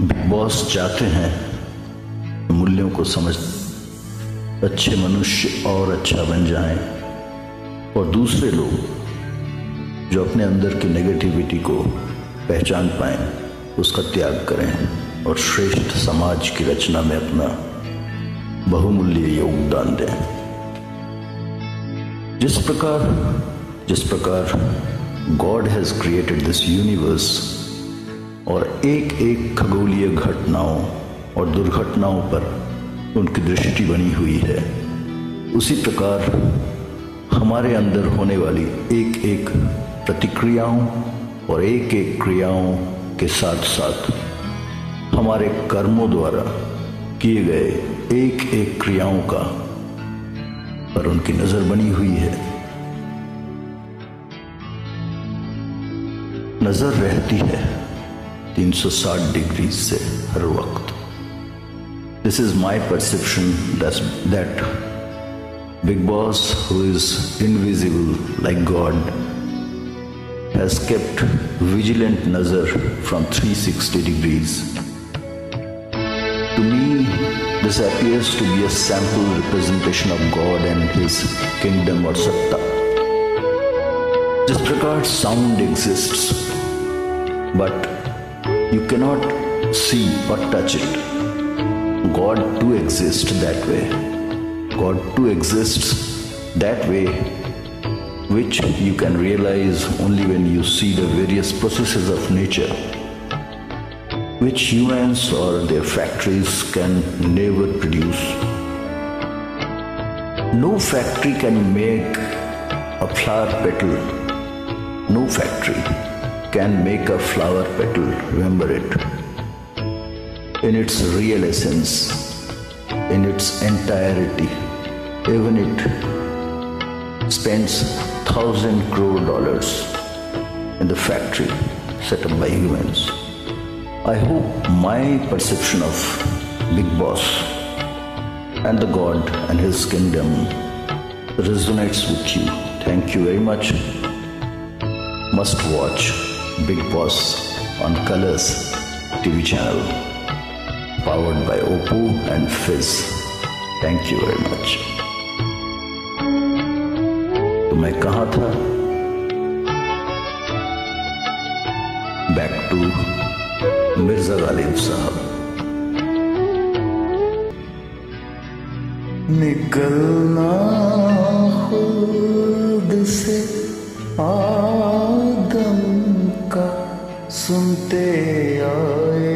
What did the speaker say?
Big boss चाहते हैं मूल्यों को समझ अच्छे मनुष्य और अच्छा बन जाएं और दूसरे लोग जो अपने अंदर की नेगेटिविटी को पहचान पाएं उसका त्याग करें और श्रेष्ठ समाज की रचना में अपना बहुमूल्य योगदान दें। जिस प्रकार God has created this universe और एक एक खगोलीय घटनाओं और दुर्घटनाओं पर उनकी दृष्टि बनी हुई है, उसी प्रकार हमारे अंदर होने वाली एक एक प्रतिक्रियाओं और एक एक क्रियाओं के साथ साथ हमारे कर्मों द्वारा किए गए एक एक क्रियाओं का पर उनकी नजर बनी हुई है। नजर रहती है 360 डिग्री से हर वक्त। This is my perception that Big Boss, who is invisible like God, has kept vigilant nazar from 360 degrees. To me, this appears to be a sample representation of God and His kingdom or satta. जिस प्रकार sound exists, but you cannot see or touch it, God too exists that way. God too exists that way, which you can realize only when you see the various processes of nature, which humans or their factories can never produce. No factory can make a flower petal. No factory can make a flower petal, remember it, in its real essence, in its entirety. Even it spends $1,000 crore in the factory set up by humans. I hope my perception of Big Boss and the God and His kingdom resonates with you. Thank you very much. Must watch Big Boss on Colors TV channel, powered by Oppo and Fizz. Thank you very much. तो मैं कहाँ था? Back to Mirza Ghalib साहब। निकलना खुद से आदम का सुनते आए